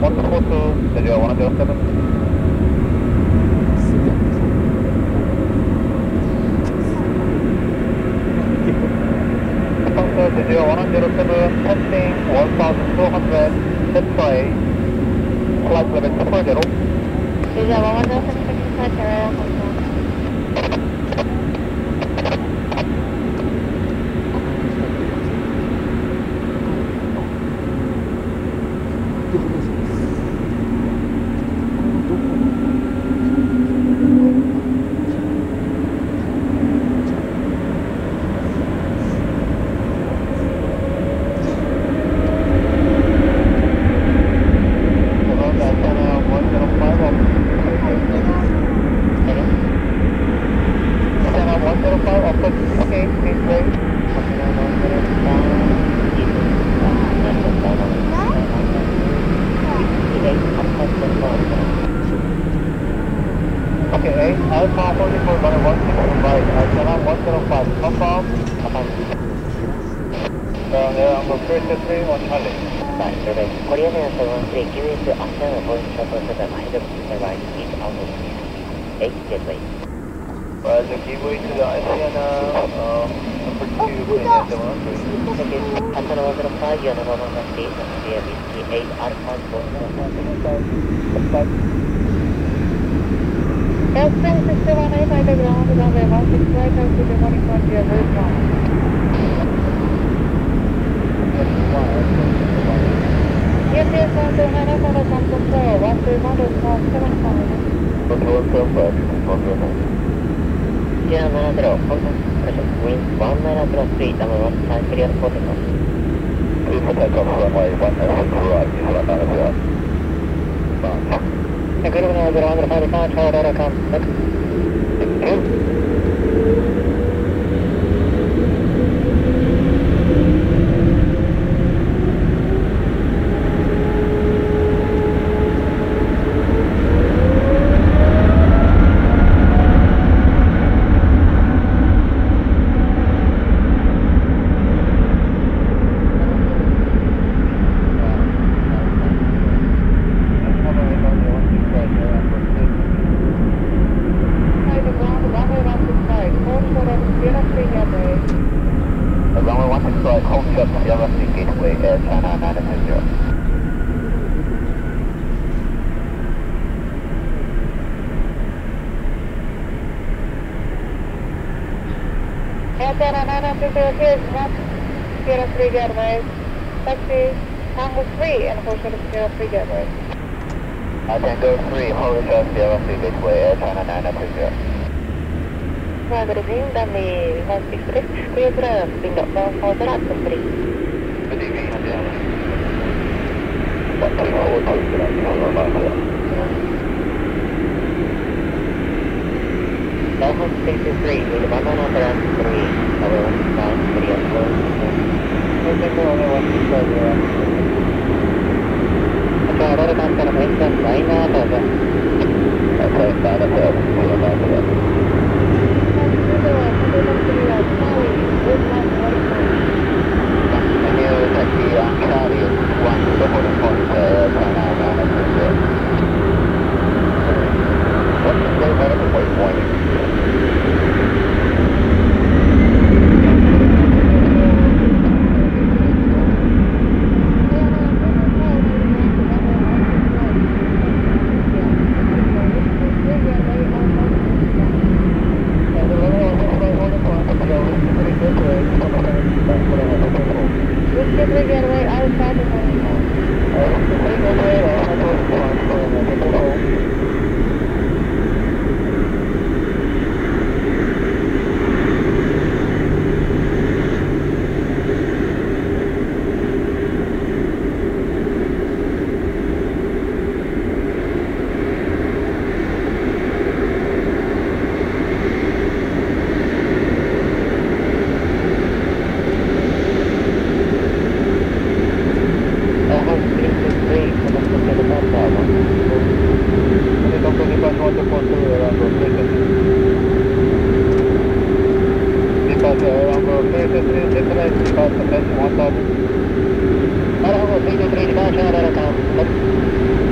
142, Visual 107. Visual 107, testing 1200, set tray, flight level 40. Visual 107, flight area. Okay, Alpha 44, runner 165, Channel 105, confirm. Number 33 on Charlie. Right, survey. Korea Air 713, QS Asana, Boeing 747, ahead of the right, east out of 8 gateway. Roger, give way to the Asiana, number 2, Korea 713. Okay, Asana 105, you're number 108, Korea Whiskey 8, Alpha 4. Airstream 618, I the ground, runway 16 right, out to the morning on your route 1. Yes, on the Hana for the control, 131.75. Control 75, Sierra 90, pressure, wind 190 number 1, time clear protocol. Please takeoff runway 106 right, is 190. Launch. Good evening, 015, tower, come. Thank you. Runway 165, hold shut, Sierra Sea Gateway, Air China 990. Air China 990, here's 103 Gateway. Taxi Tango 3 and hold shut Sierra 3 Gateway. Tango 3, hold shut, Sierra Sea Gateway, Air China 990. Good evening, Danny 163, clear the window for the last 3. Good evening, Sierra. 134, Delta 63 with 103, number 1 5, clear for Tower, come to the main line, Okay, 990. Taxi on Charlie 1 to the point, China 990. What's the state medical waypoint? Para 33 departure, come.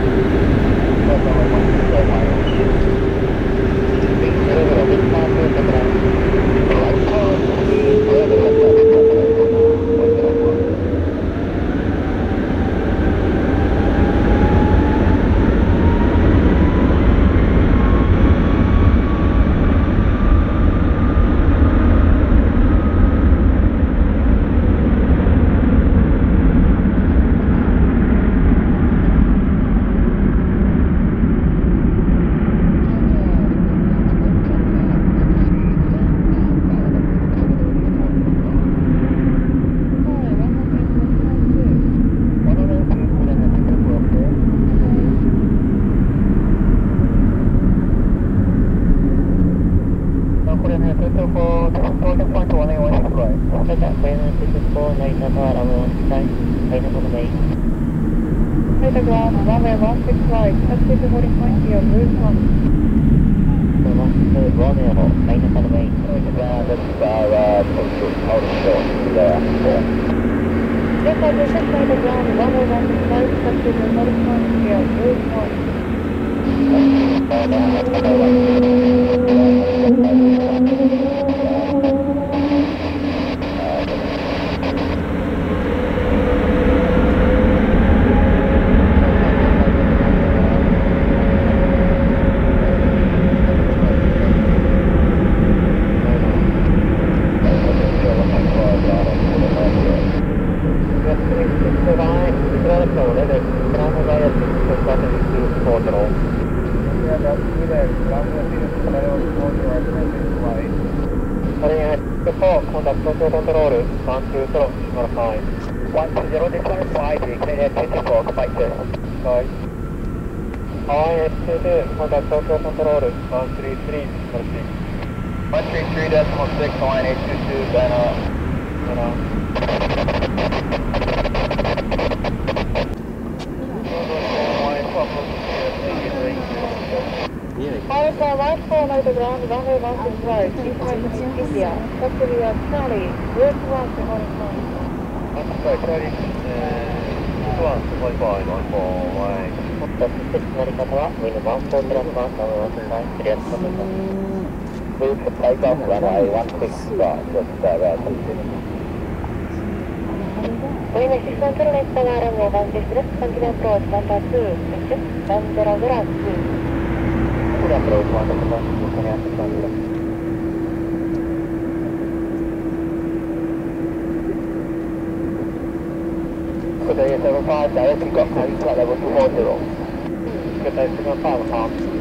Delta, clearance is 4, Narita Tower, Avalanche Sky, Pineapple Bay. Delta ground, runway 16 right, taxi to holding point here, route 1. Romeo, Pineapple Bay. That's out of short there. Delta descent by the ground, runway 16 right, taxi to holding point here, route 133.6, line 822, Dana. Alpha 14 by the ground, runway 16 right, information India, taxi via Charlie, route 1 to holding point. Sorry, Charlie, 125, 乗り方は、Wind 14 plus 1, Avalanche Sky, clear to Tokyo. move to take off runway 16 right, just Wind 61 to next tower, runway 16 left, continue approach, number 2, exit, 10002. Good approach, 125, continue to Tokyo. Today 75, direct got flight level 240. Good day, 75,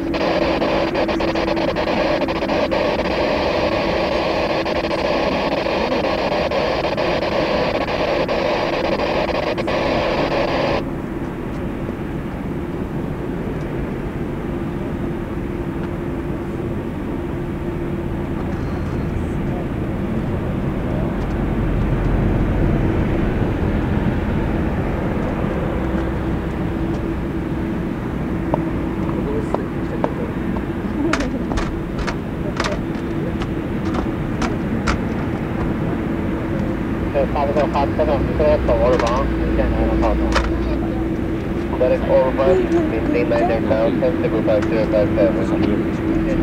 Direct over, maintain 990, 75057.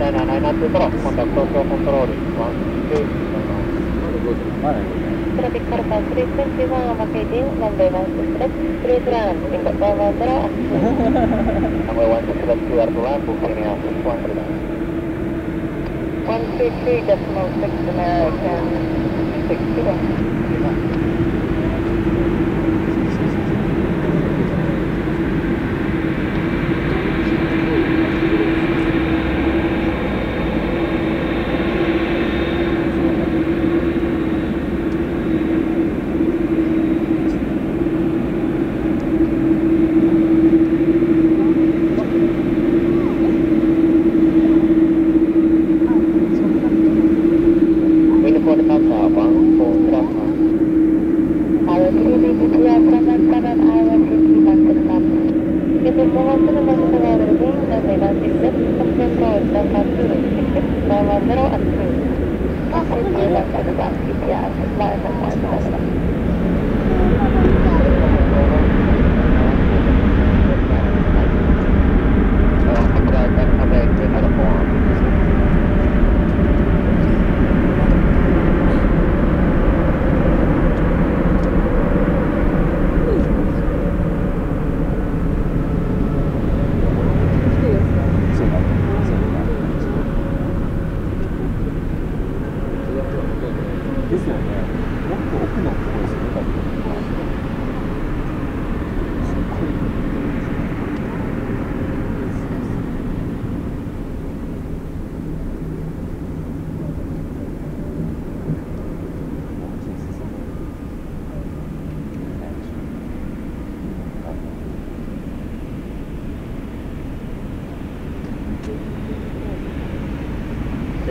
Traffic Alpha 321, vacating, runway 16 left, please land, Bingo 110. Runway 16 left, clear to land, booking out 613. 133.6 American, 61.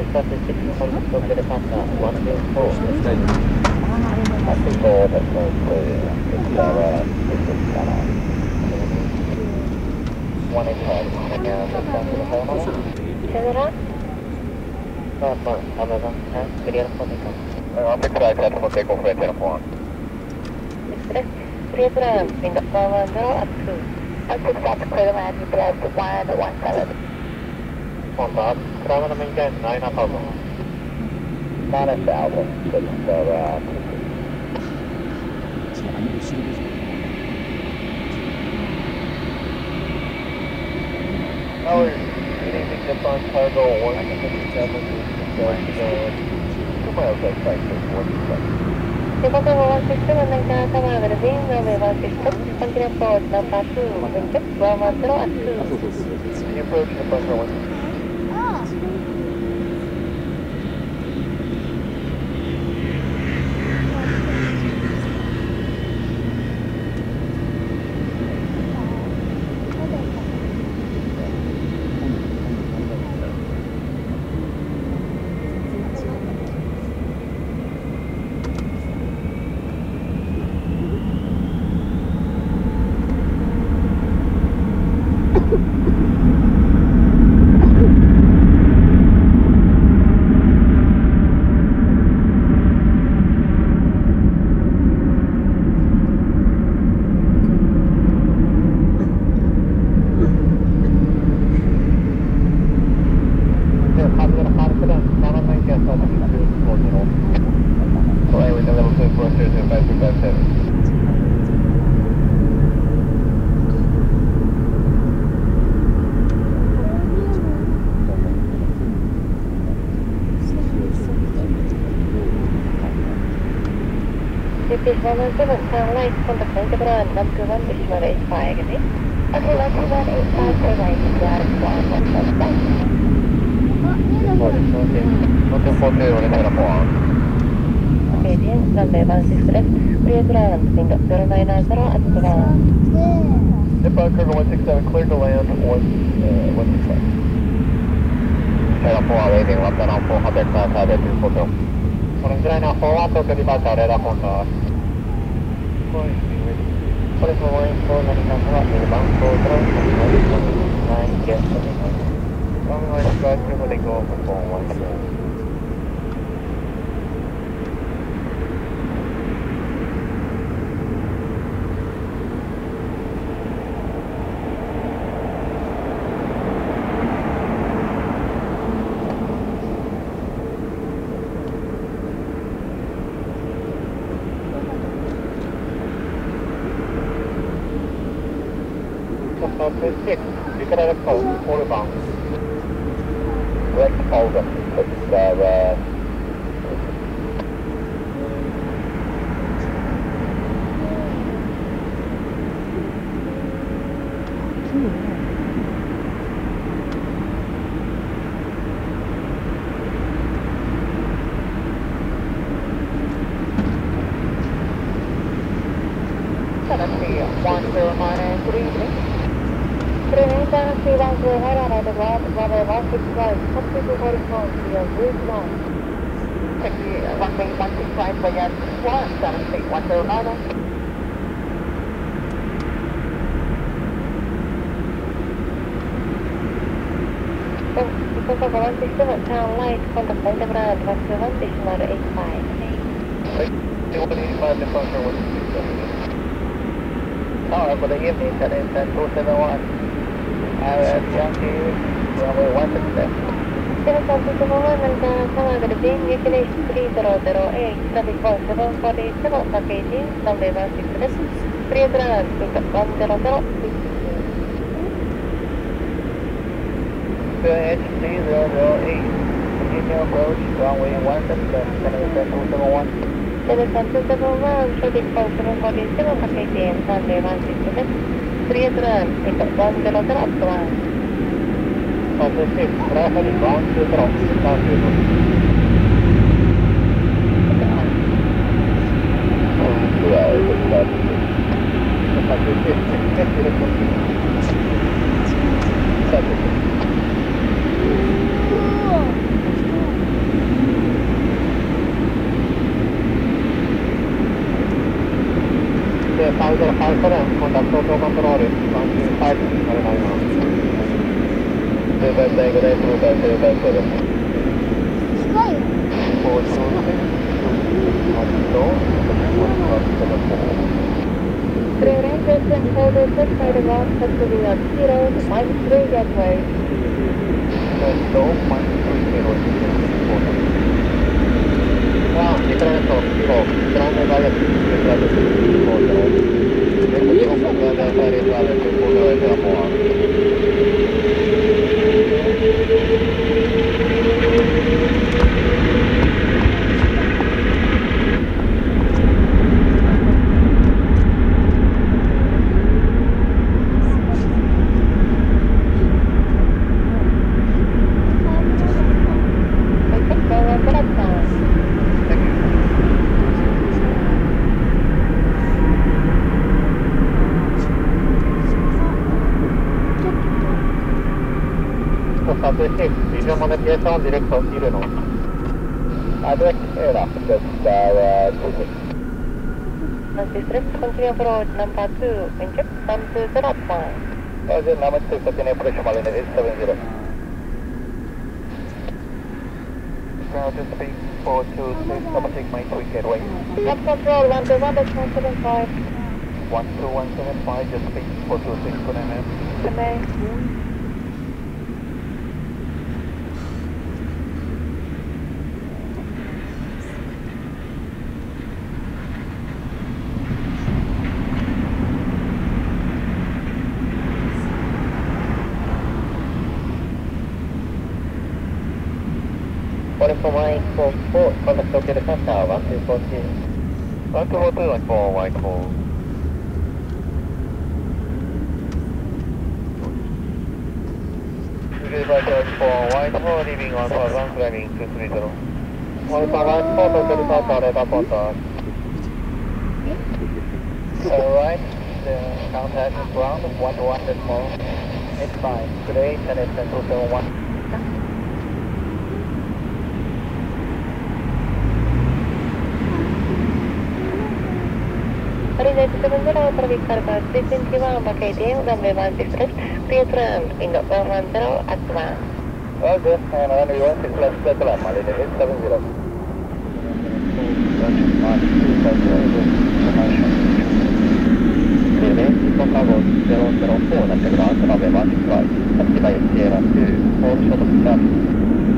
Delta 6 contact departure 104. People that's going to it's kind of 185 and General? Amazon, clear for takeoff. I'll pick that at for takeoff at 10 o'clock. Express. Clear to land. Wind up 410 at 2. I'll pick that clear land. You drive to 117. On top, travel to maintain 9,000. 9,000. So, Howard, good evening, Nippon Cargo 157 2 miles outside of 1. Departure 167 maintain tower will be runway 16. Continue forward number 2. Wind up 110 at 2. Can you approach Nippon Cargo 1? British 117 sound light contact Interbran 121 decimal 85 again. Okay, 12185 airline guard 117. Okay, then runway 16 left, clear to land, wind up 090 at 1. Nippon Cargo 167, clear to land 165. Channel 4 awaiting, left on 400 miles out at 240. このぐらいのフォワードとリバーサーレーダーコンター。 これも1になりますが、番号から9 guest Runway sky clear to go for 117. You can have a call, all about. Let's hold them. It's Town light contact Interbran 121 decimal 85. 185 departure 167. Tower for the evening, that is 271. Yankee, runway 167. 741 maintain tower will be nucleus 3008, traffic 1747, packaging, runway 16 left, clear to land, wind up 100. H3008, continue approach, runway 177, 271. 771, traffic 1747, packaging, runway 16 left, clear to land, wind up 100 up to 1. Positive, traffic bound to drop, down to 5057, contact total control, 125,2 good day, 2 good day. 近いよ。Clear exits and hold the six side of off to the 0, -3 getaway. Wow, different of people, ground by Vision modification direct to Ireno. Direct error, just District continue approach number 2, inject 120.5. Roger, number 6, continue approach Malina 870. Ground to speak 426, number 6, my quick getaway. Top control 121.75. 12175, just speak 426, good night. Good day. For Mike 44, contact located Santa 1242. 1242, like 4, white 4. Departure for white 4, leaving 1000, climbing 230. 1004, total departure, radar contact. Alright, the contact is ground 11.85. Today, and it's 271. Holiday 70, traffic cargo 321, KTM, runway 16 left, clear turn in 110 at 1. Roger, and runway 16 left, clear turn, Holiday 870. Clearly, Chicago 004, that's the ground, runway 16 right, taxi by Sierra 2, 4 short of traffic.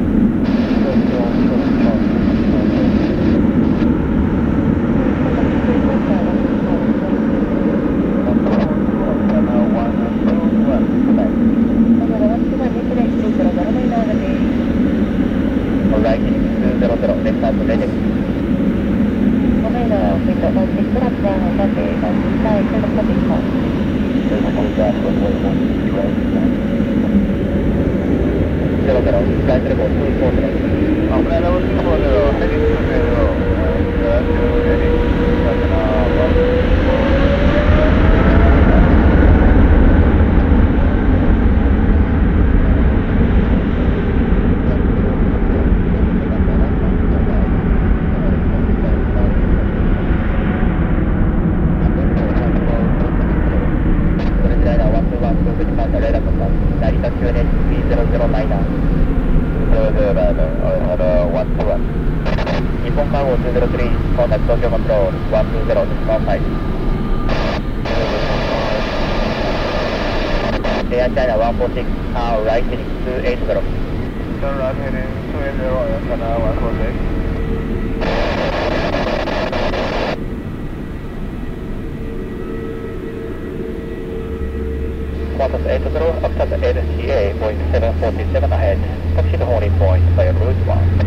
Alright, 200, next time, ready. Omega, window 16 at 1, runway 16, clear traffic call. Flight report 240. Umbrella 240, heading 240, heading, Nippon Cargo 203, contact Tokyo Control 120.5. Air China 146, now right heading 280. Turn right heading 280, Air China 146. Qantas 80, Octata LCA, Boeing 747 ahead, taxi to holding point by route 1.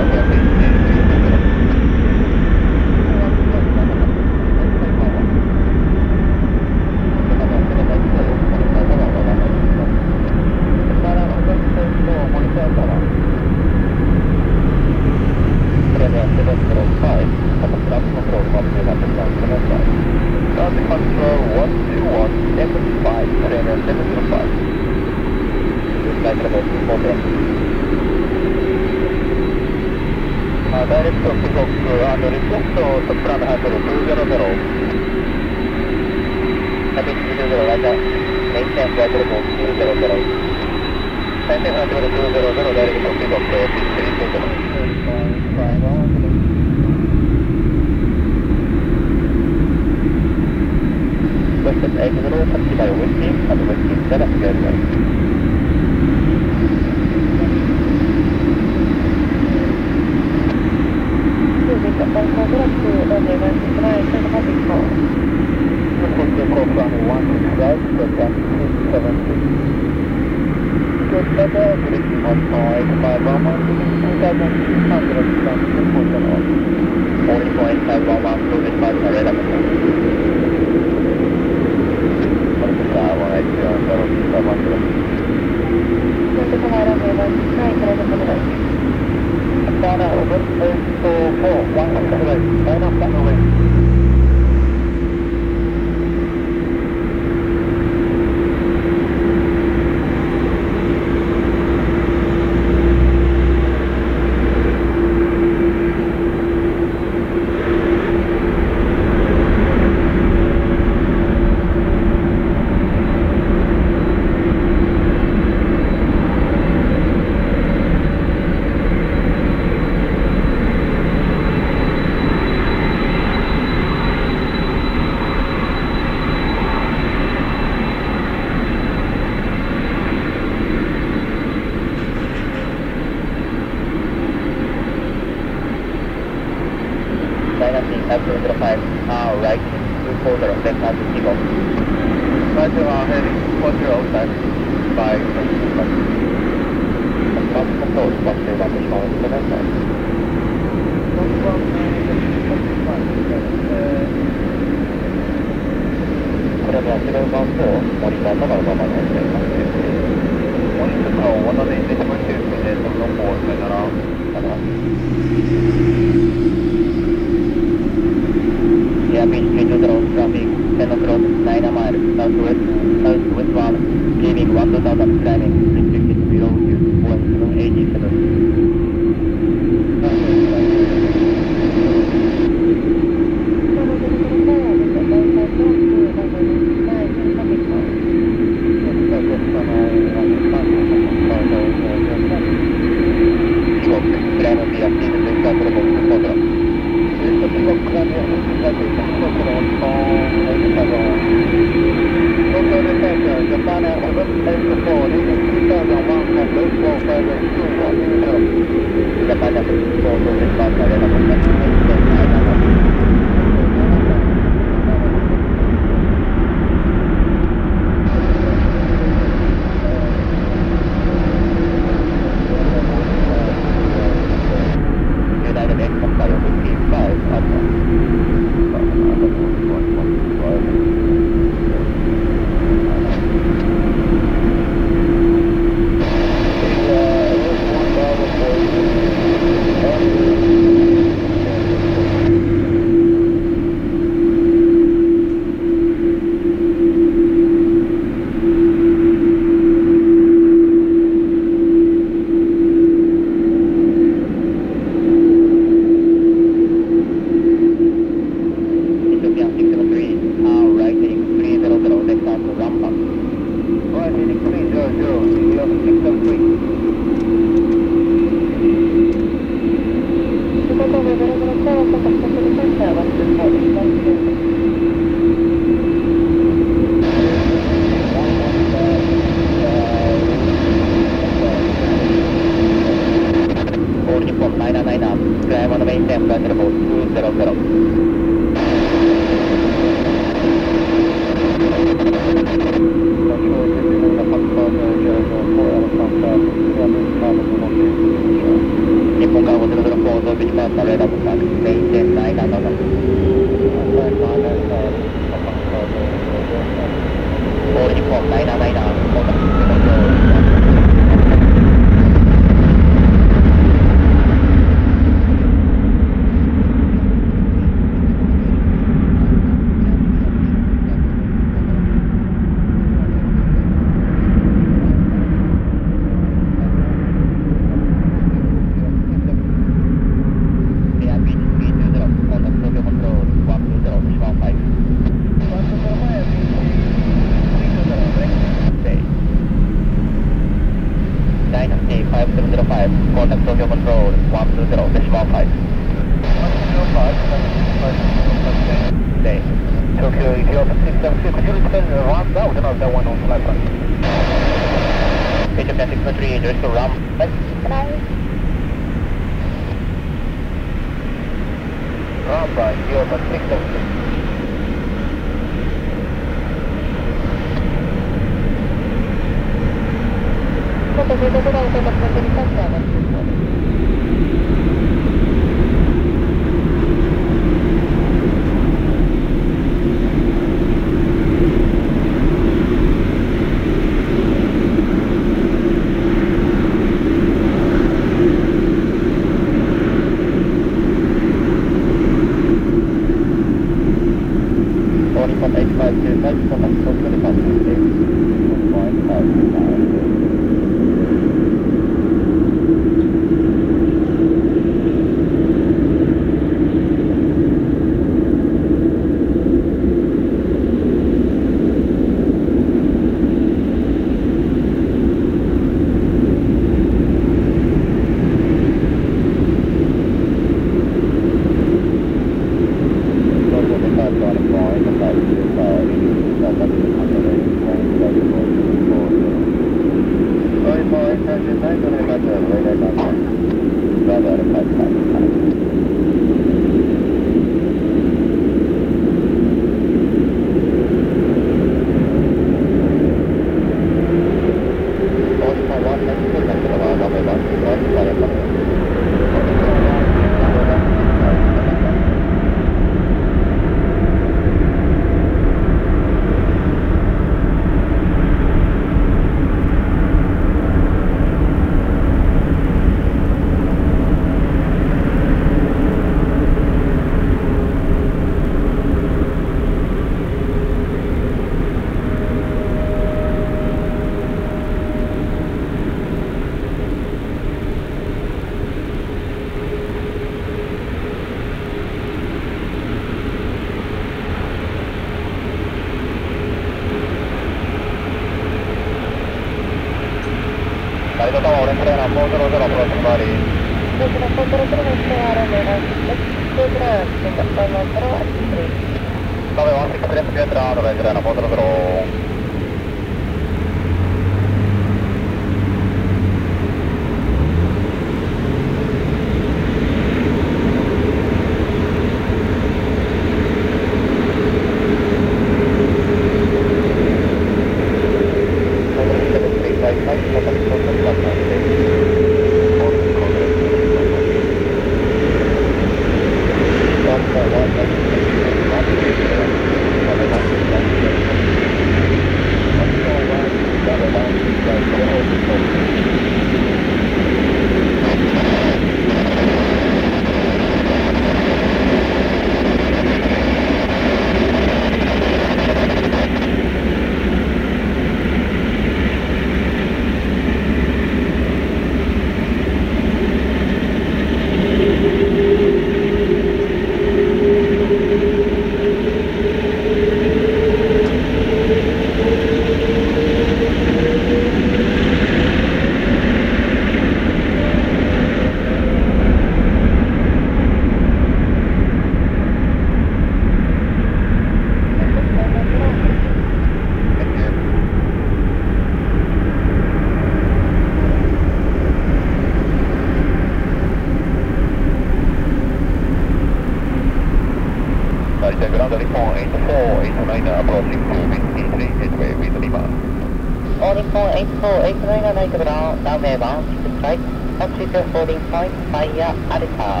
the ground Nippon 8489 approaching to Whiskey 3 Gateway with Lima. All Nippon 8489 light ground, runway 16 right, altitude 14 point, via Alpha.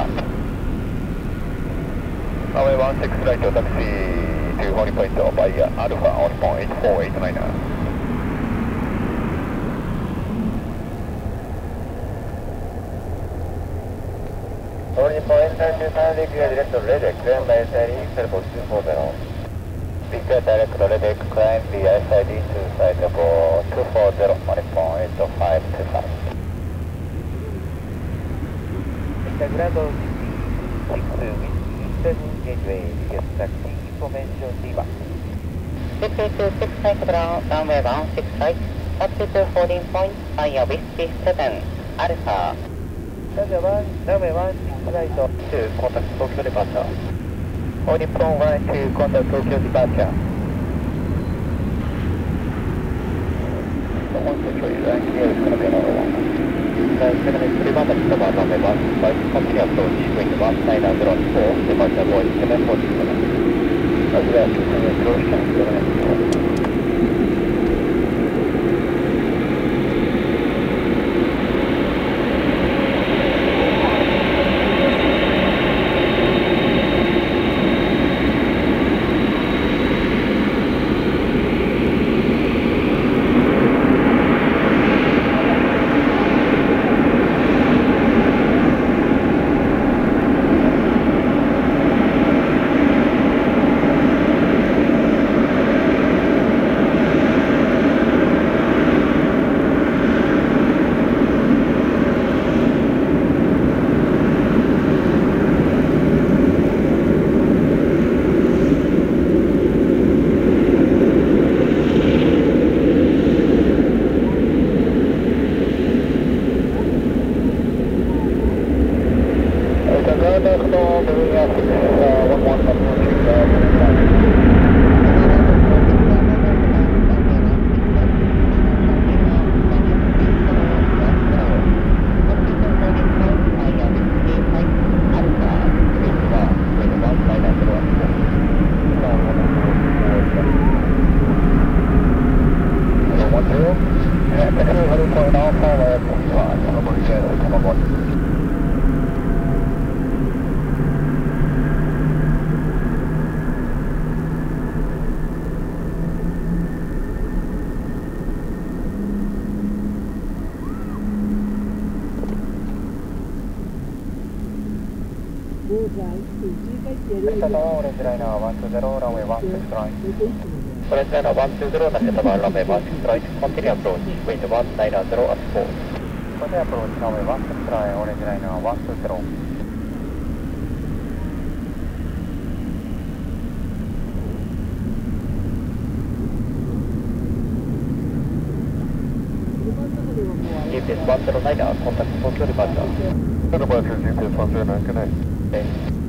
Runway 16 right, taxi to holding point via Alpha on Nippon 8489. Holding point 33 degree direct Redec, climb by SID, Servo 240. Picture direct Redec, climb via SID to site of 240 on Nippon 8525. The ground of 6 Whiskey 7 Gateway, get taxi information Lima. 626 right ground, runway 16 right, altitude 14 point, via Whiskey 7, Alpha. Runway 16 right to contact Tokyo departure. All Nippon 1 to contact Tokyo departure. Someone to choose and clear is going to be another one. 7 Levanta cover runway 1 by continue approach with 1904 departure void 747. As well as continue approach to 7 オレンジライナー120ランウェイ16ライン。オレンジライナー120なしてたランウェイ16ライン。コンティニューアプローチ、ウェイト190 at 4。コンティニューアプローチ、ランウェイ16ライン、オレンジライナー120。GPS 109 contact Tokyo departure. Departure GPS 109, good night. Okay.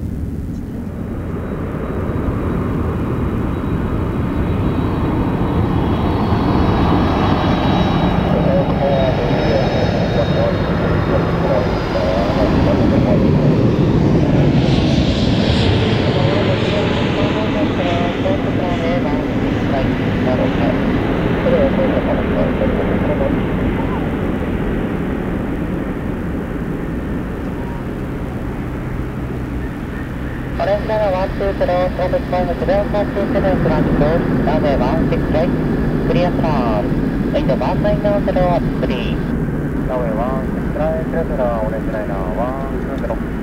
Orange Runway 120, traffic climb to Bell 127 transport, runway 16 right, clear start, wind 1900 at 3. Runway 16 right, clear start, Orange Liner 120.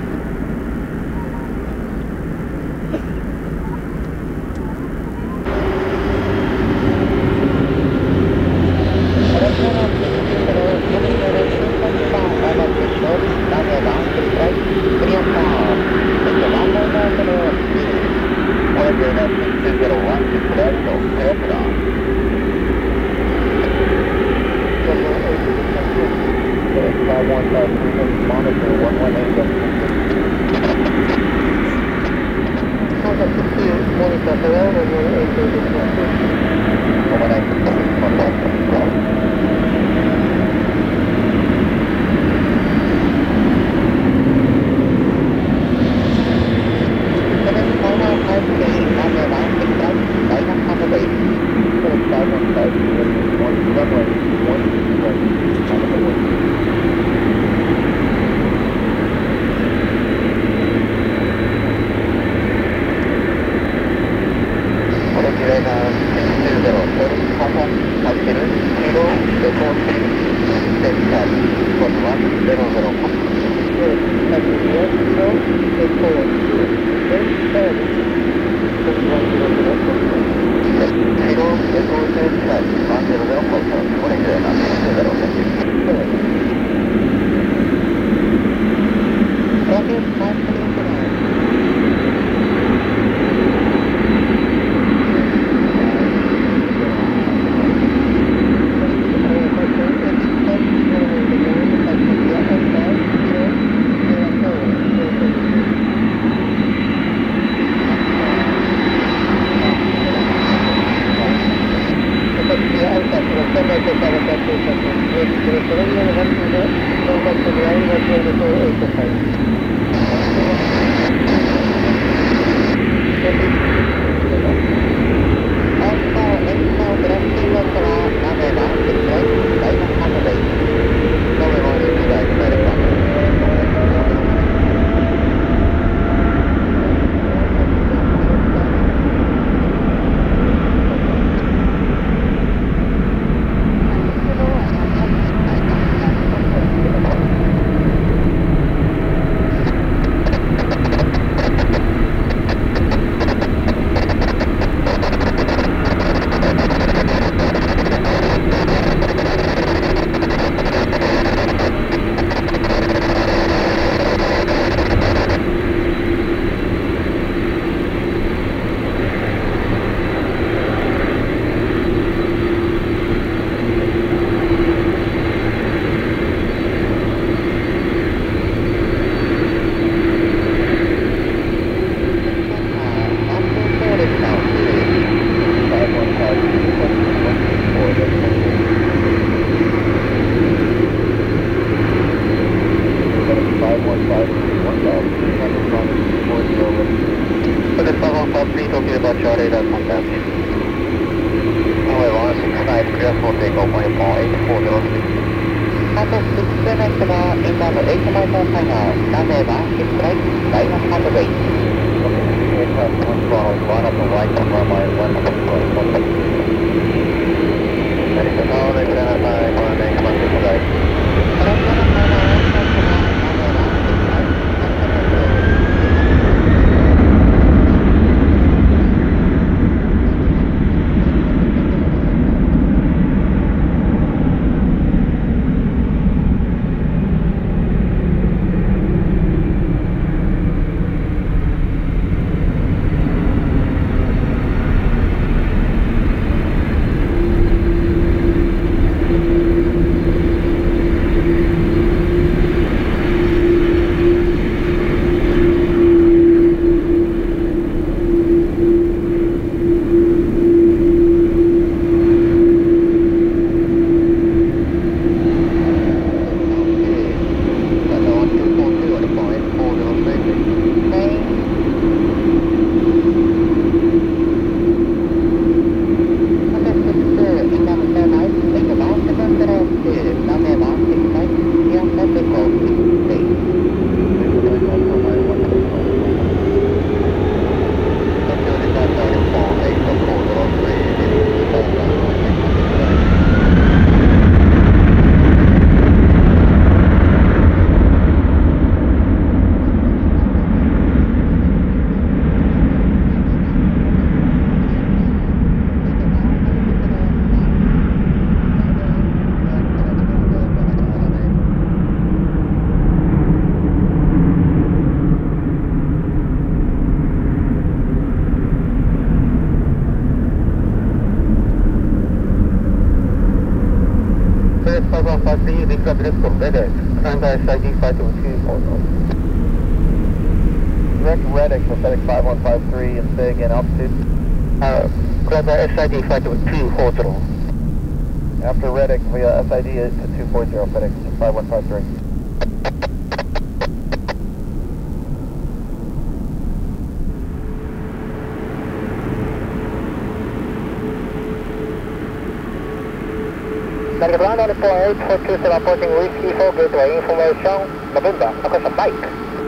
Approaching Whiskey 4 Gateway information, November, Akasha Mike.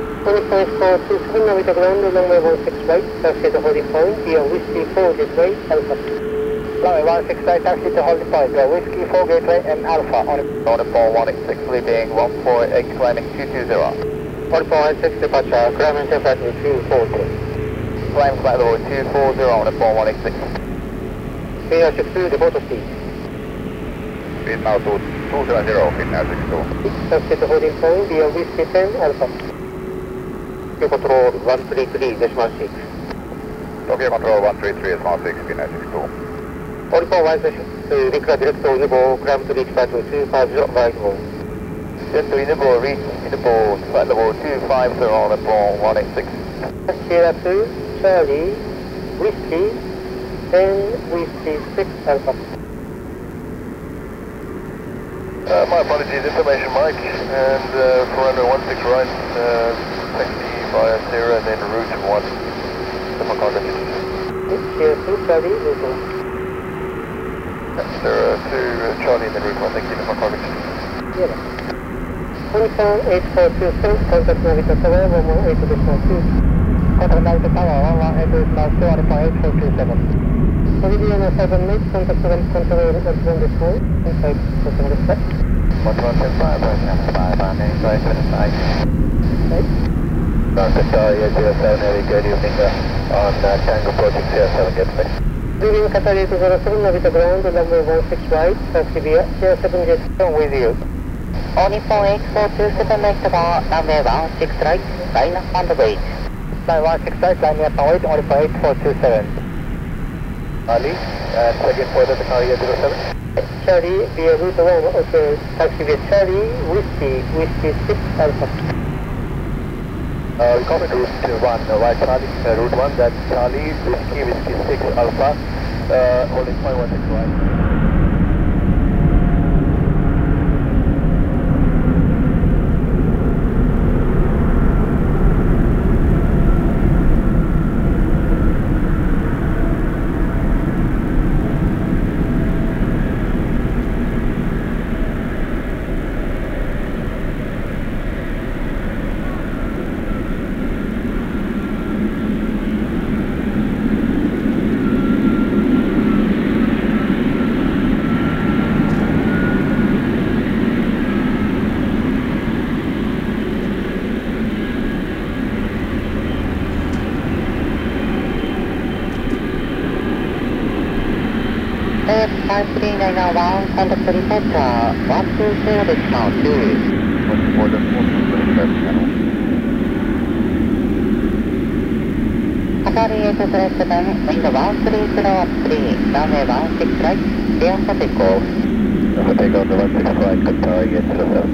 2542, Novita Ground, runway 16 right, taxi to holding point, via Whiskey 4 Gateway, Alpha. Runway 16 right, taxi to holding point, via Whiskey 4 Gateway and Alpha on 4186, leaving 148, climbing 220. Alpha 16 departure, climb and flight level 240. Climb flight level 240 on the 4186. Finnair 62, report to speed. Speed now to 270, Finnair 62. Suspect holding point, via Whiskey 10 Alpha. Tokyo Control 133.6. Tokyo Control 133.6, Finnair 62. Alpha 16, declare direct to Unibo, climb to reach flight level 250, right move. Just to Unibo, reach Unibo, flight level 250 on the 4186. Sierra 2, Charlie, Whiskey, 10 Whiskey 6 Alpha. My apologies, information Mike, and for under 16 right, taxi via Sierra and then route 1. For contact. Sierra 2, Charlie, route 1. Sierra 2, Charlie and then route 1, thank you for contact. Sierra. Uniform 8427, contact Navigator Tower 118.2. Contact Navigator Tower 118.2, Alpha 8427. Meridian 7 minutes, contact control at 1 inside customer respect. 1175, I'm inside 75. Right. Qatar 07, Heavy, good evening on Tango approaching Sierra 7 Gateway. Leaving Qatar 807, Navigator ground, number 16 right, taxi via Sierra 7 Gateway with you. Only 4827 next about runway 16 right, line up on the bridge. Line 16 right, line up on 8, only 8427. Ali, and second for the Qatar 07. Charlie via route 1, okay, taxi via Charlie, Whiskey 6 Alpha. We call it route 1, right Charlie, route 1, that's Charlie, Whiskey 6 Alpha, holding 516 right. Air 53901, contact departure 124.2. For the channel. Qatar 807, wind 1303, runway 16 right, clear for takeoff. For takeoff, the 16 right, Qatar 807.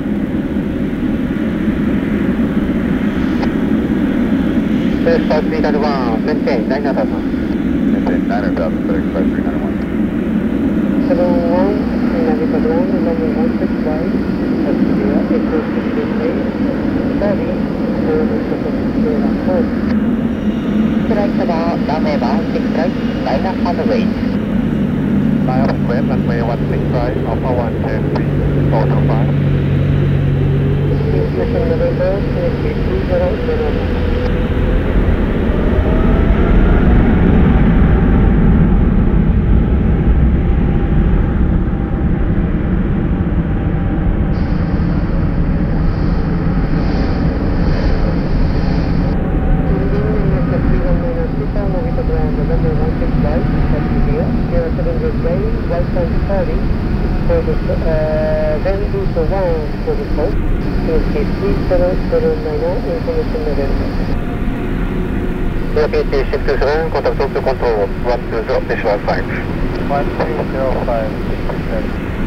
First 5391, maintain 9000. Maintain 9000, correct, 5391. 71, Navigator ground, number 16 right, taxi via 8268, Charlie, Sierra 4. Right about runway 16 right, line up on the bridge. Line up square, runway 16 right, Alpha 110, auto 5. Ignition November, CSP 2001. Then do so 1 for the code, CSK 37090, information November. CSK 627, contact Tokyo Control 120, visual 5. 1305, 6%.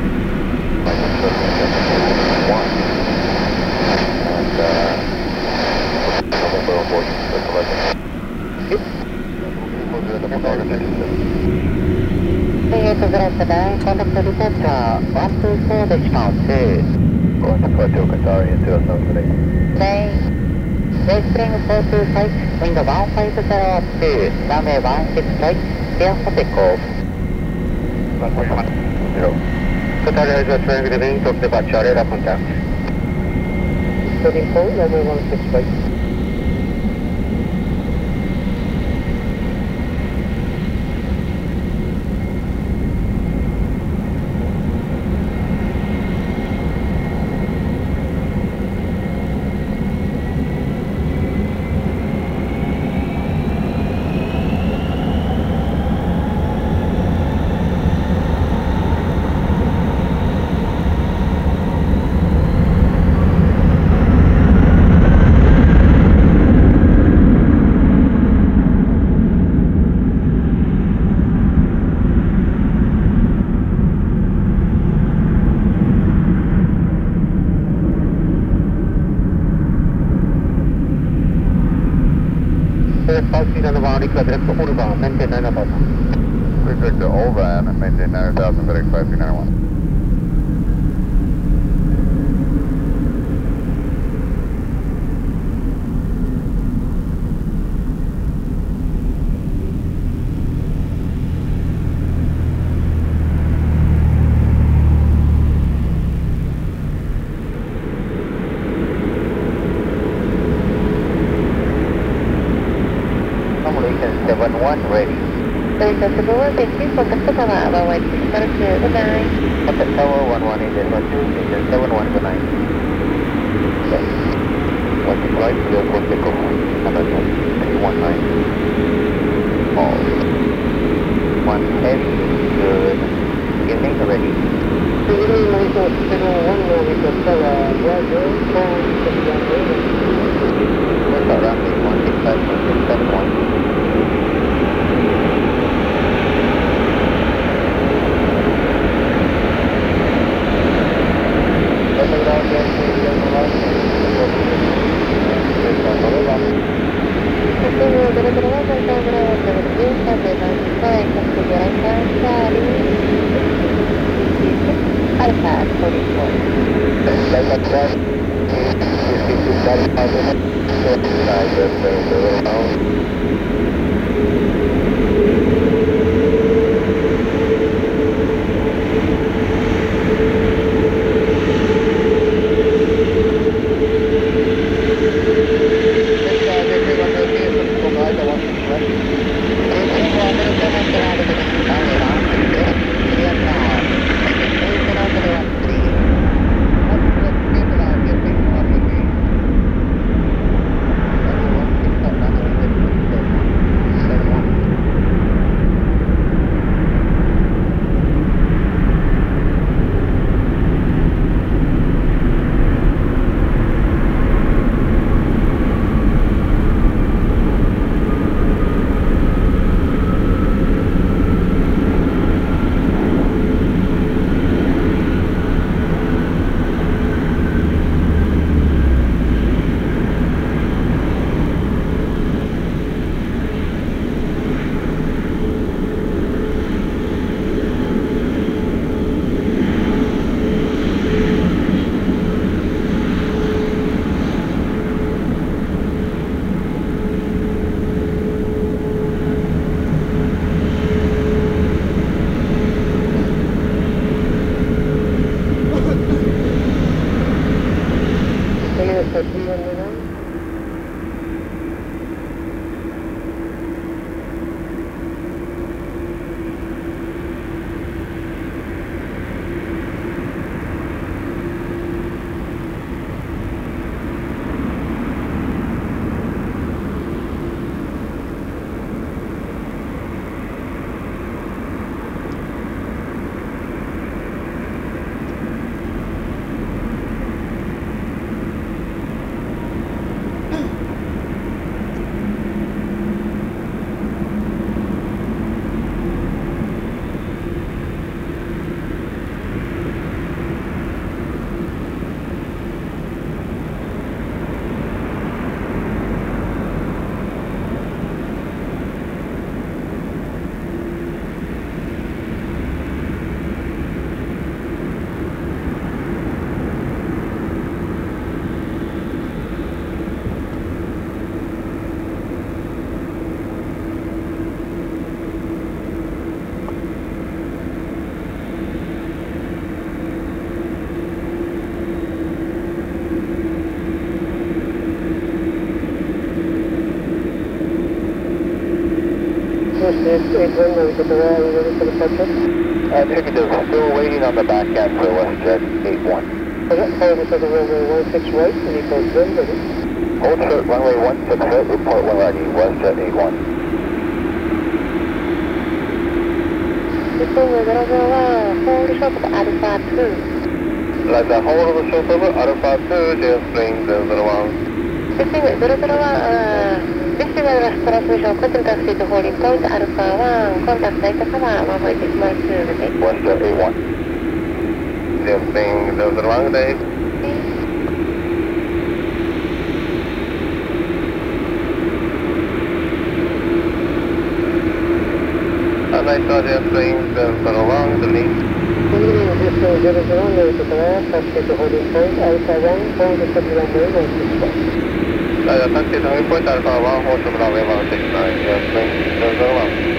And November on board, that's all I can. Qatar 807, contact departure 124.2. Going to Plateau Qatar 807 today. Today, Spring 425, wind 1502, runway 16 right, clear for takeoff. Runway 10. Qatar Airways Frank Living, Tokyo departure, radar contact. Heading for runway 16 right. 531, request direct to Ulvan, maintain 9000. Restrict to Ulvan, maintain 9000, FedEx 5391. Formulation 71 ready. Station 71, thank you. Contact Tower, Hawaii, good night. Contact Tower 11 Indian 12, Indian 71, good night. Okay. What's the flight? 040, 319. All. One heavy, good. Evening ready. Evening, Malaysia 01, Malaysia Tower, Roger, What's our runway 165, 167, 1. Negative, still waiting on the back end for WestJet 81. Hold short, runway 16 right, report when ready, WestJet 81. Like the hold of the short over, Alpha 2, Jetstream 001. Jetstream 001, Visual Transmission, contact taxi to holding point Alpha 1, contact Delta Tower, Hawaii, WestJet 81. Jetstream 001, Dave. right, Roger, swing 001, the lead. Houston 001 noteから、タクシーとホールディングポイント、アルファ1、ホールドセブランウェイ161。 Taxi to Holding Point, Alpha 1, hold to runway 169, swing 001.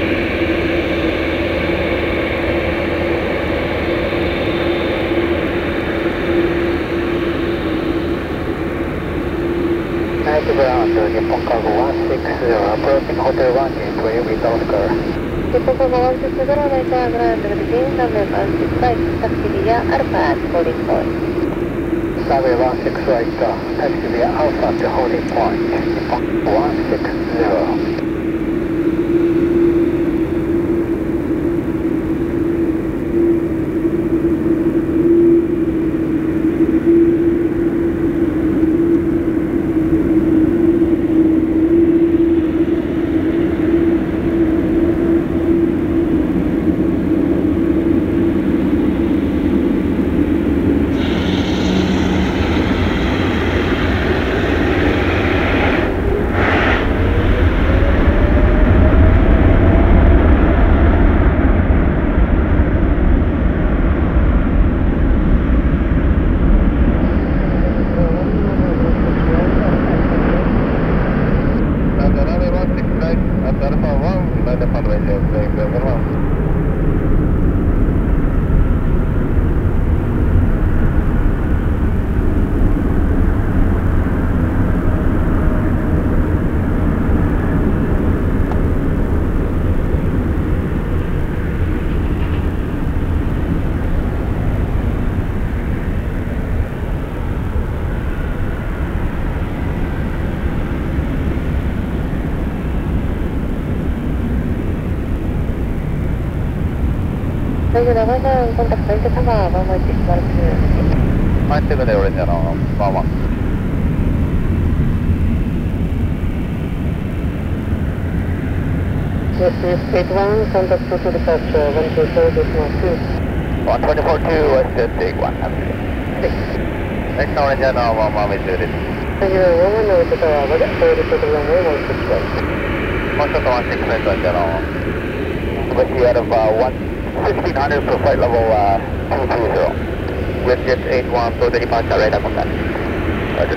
Ground, Nippon Cargo 160, approaching Hotel 1 Gateway with Oscar. 日本語が160ナイターグランドルビンランウェイ165タクシービアアルファホールディングポイント。 Runway 16 right, taxi via Alpha to Holding Point, Nippon 160. Regular Roger, contact Delta Tower 11612. 入ってくね、俺じゃな、まあまあ。 Yes, yes, 81, contact to departure 124.2. 124.2, West Jet, take 1. Next orange and one Mami Judy. Regular Roman Delta Tower, hold to the runway 161. もうちょっと169じゃな。Whiskey out of 1500 for flight level 220. With jet 81, so the departure radar contact. Roger.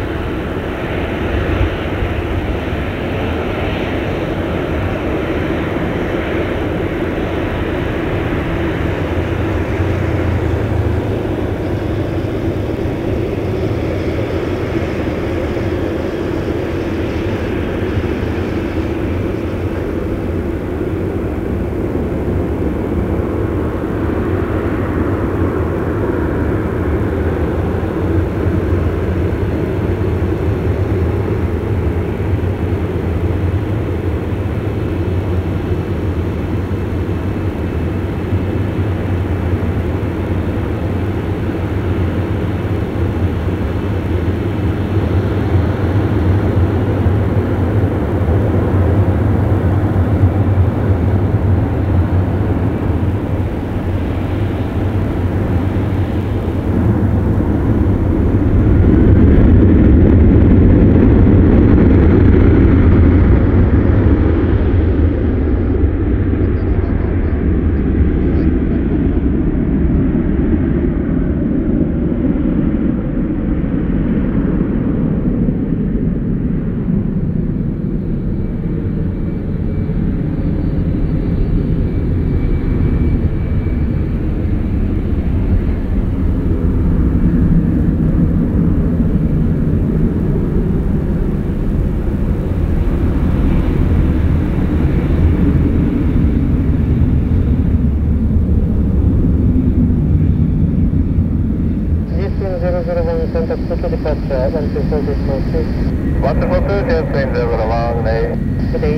contact to departure 124.2. 124.2, just same there with a long day. Good day.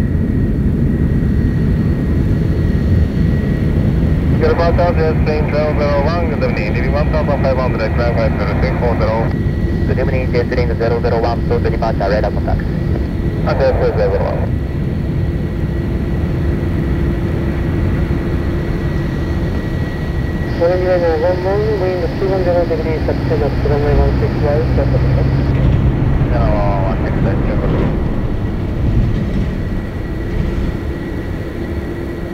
Good about that, just same 001, good evening. DB 1500, climb 50640. Good evening, Jet 001 to departure, radar contact. And just 001. Orange line 11, wind 210 degrees, success at runway 16 right, that's okay. 169.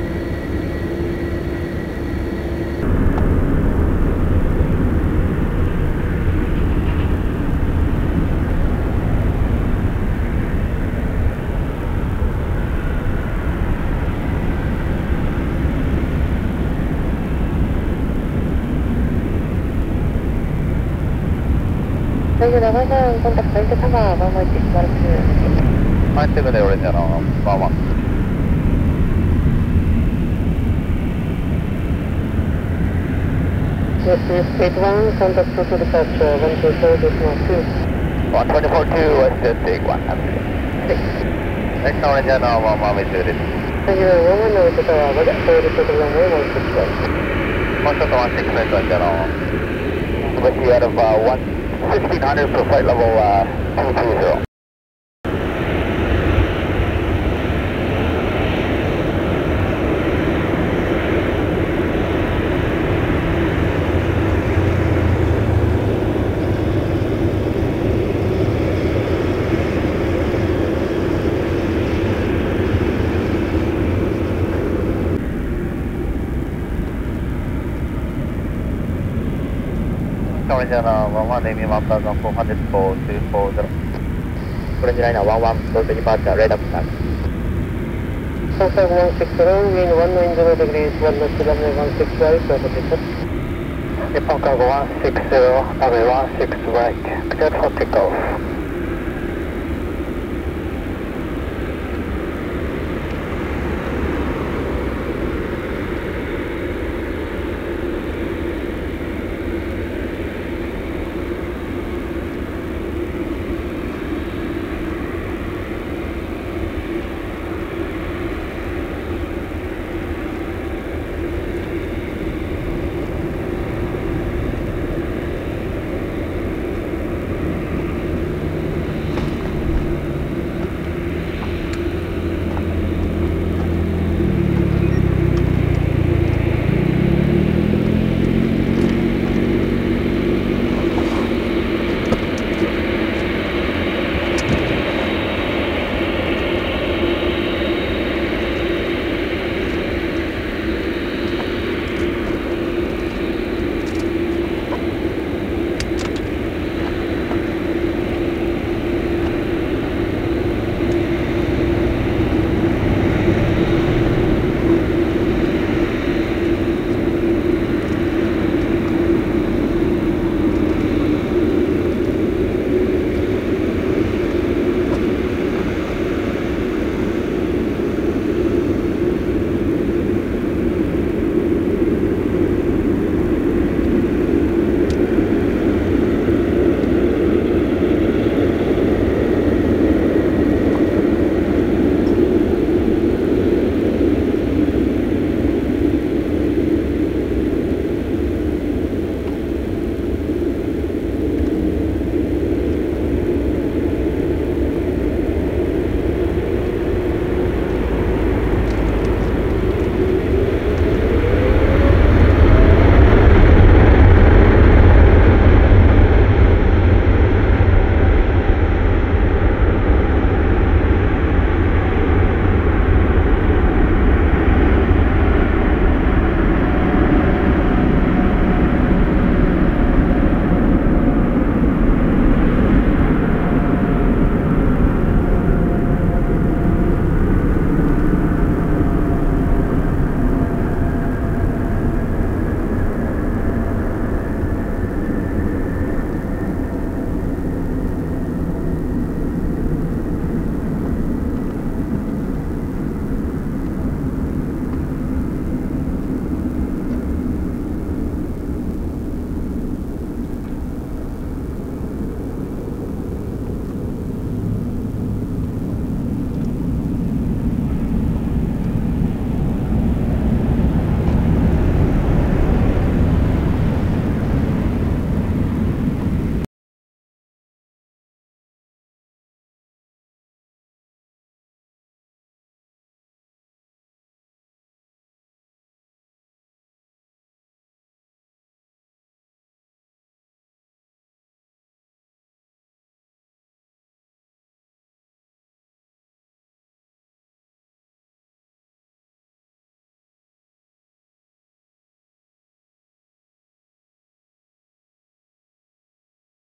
ル長さん、コンタクトインタタワー、111マルク。 はい、セブンでオレンジの11。 Yes, yes, 81, contact to departure, 124.2. 124.2, West Jet, take 1. Next orange and 11 with you. 11のインタタワーまで、4リットルランウェイ165。 One shot 16 minutes on general. With you out of 1600 for flight level 220. Orange and 11, naming 1400 for 240. Orange line 11, go to departure, right up time. 1516 long, wind 190 degrees, 1 knot, runway 165, position. Nippon Cargo 160, runway 16 right, cleared for takeoff.